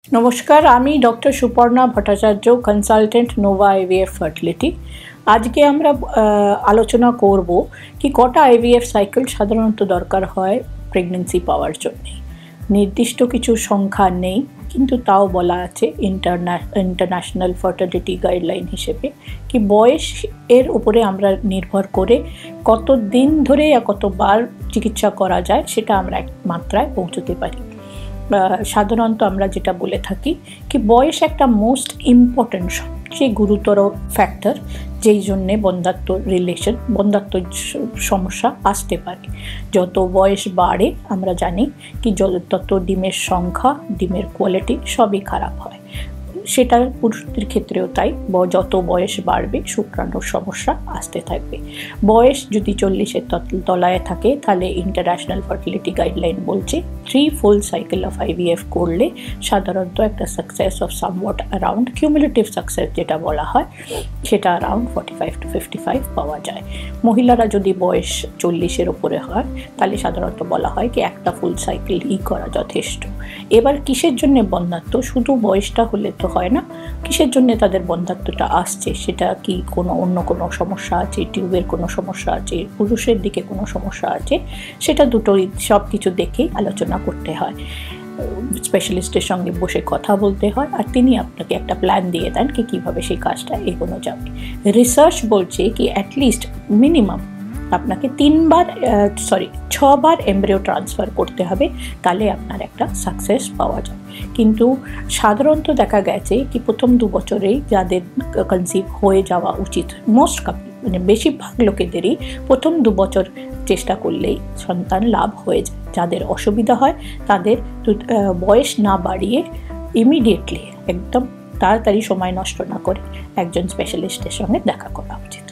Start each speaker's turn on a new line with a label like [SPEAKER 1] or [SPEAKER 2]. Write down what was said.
[SPEAKER 1] নমস্কার, আমি doctor Suparna Bhattacharya, consultant Nova IVF fertility. আজকে আমরা আলোচনা করব কি কটা IVF সাইকেল সাধারণত দরকার হয় প্রেগনেন্সি পাওয়ার জন্য। নির্দিষ্ট কিছু সংখ্যা নেই, কিন্তু তাও বলা আছে ইন্টারন্যাশনাল ফার্টিলিটি গাইডলাইন হিসেবে কি বয়স এর উপরে আমরা নির্ভর করে কত দিন ধরে কতবার চিকিৎসা করা যায় সেটা আমরা এক মাত্রায় পৌঁছতে পারি। সাধারণত আমরা যেটা বলে থাকি কি বয়স একটা মোস্ট ইম্পর্ট্যান্ট, সবচেয়ে গুরুতর ফ্যাক্টর, যেই জন্যে বন্ধাত্ব সমস্যা আসতে পারে। যত বয়স বাড়ে আমরা জানি কি তত ডিমের সংখ্যা, ডিমের কোয়ালিটি সবই খারাপ হয়। সেটা পুরুষদের ক্ষেত্রেও তাই, যত বয়স বাড়বে শুক্রাণুর সমস্যা আসতে থাকবে। বয়স যদি 40-এর তলায় থাকে তাহলে ইন্টারন্যাশনাল ফার্টিলিটি গাইডলাইন বলছে 3 ফুল সাইকেল অফ IVF করলে সাধারণত একটা success of somewhat around cumulative success যেটা বলা হয় সেটা অ্যারাউন্ড 45 to 55 পাওয়া যায়। মহিলারা যদি বয়স 40-এর উপরে হয় তাহলে সাধারণত বলা হয় কি একটা ফুল সাইকেলই করা যথেষ্ট। এবার কিসের জন্য বন্ধাত্ব? শুধু বয়সটা হলে তো হয় না, কিসের জন্য তাদের বন্ধাত্বটা আসছে, সেটা কি অন্য কোনো সমস্যা আছে, টিউবের কোনো সমস্যা আছে, পুরুষের দিকে কোনো সমস্যা আছে, সেটা দুটোই সব কিছু দেখেই আলোচনা করতে হয়। স্পেশালিস্টের সঙ্গে বসে কথা বলতে হয়, আর তিনি আপনাকে একটা প্ল্যান দিয়ে দেন কি কীভাবে সেই কাজটা এগোনো যাবে। রিসার্চ বলছে কি অ্যাটলিস্ট মিনিমাম আপনাকে 6 বার এমব্রিও ট্রান্সফার করতে হবে, তাহলে আপনার একটা সাকসেস পাওয়া যায়। কিন্তু সাধারণত দেখা গেছে কি প্রথম 2 বছরেই যাদের কনসিভ হয়ে যাওয়া উচিত, বেশিরভাগ লোকেদেরই প্রথম 2 বছর চেষ্টা করলেই সন্তান লাভ হয়ে যায়। যাদের অসুবিধা হয় তাদের বয়স না বাড়িয়ে ইমিডিয়েটলি একদম তাড়াতাড়ি সময় নষ্ট না করে একজন স্পেশালিস্টের সঙ্গে দেখা করা উচিত।